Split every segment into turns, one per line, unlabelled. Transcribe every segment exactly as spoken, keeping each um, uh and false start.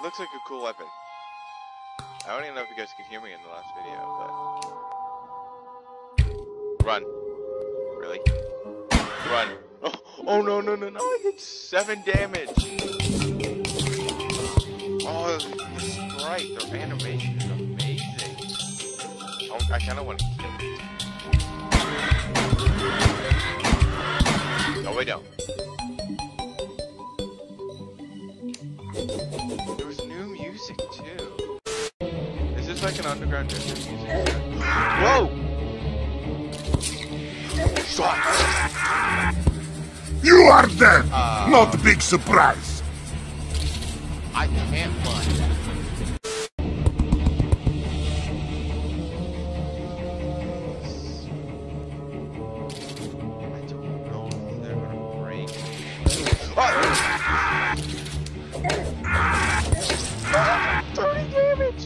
looks like a cool weapon. I don't even know if you guys could hear me in the last video, but... Run. Really? Run. Oh, oh no, no, no, no, I did seven damage! Oh, the sprite, their animation is amazing. Oh, I kinda wanna kill you. No, we don't. There was new music too. Is this like an underground music? Whoa! Shot!
You are dead!
Uh,
Not a big surprise!
I can't fly. I don't know if they're gonna break. Oh! thirty damage!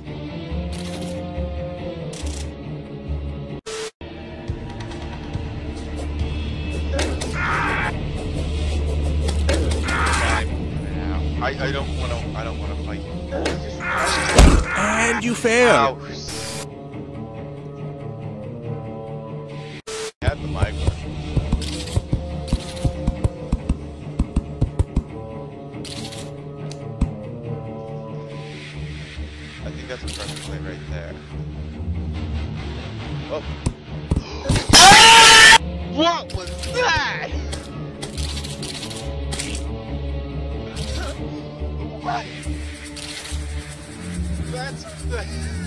I, I don't want to, I don't want to fight.
And you fail.
Had the mic. I think that's a pressure plate right there. Oh. What was that? What? That's the...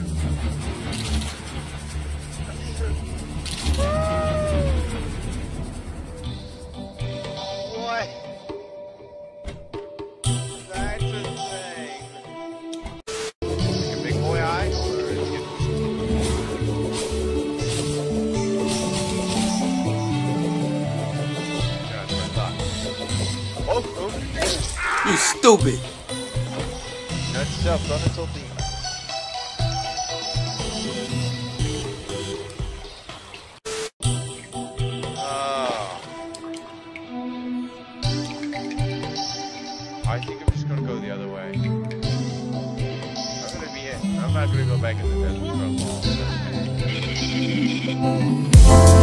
What? That's a thing. Like a big boy eye, or is it getting... Yeah, that's what I thought. Oh, oh.
You stupid.
That's up, don't insult the... Oh. I think I'm just gonna go the other way. I'm gonna be in. I'm not gonna go back in the desert for a long time.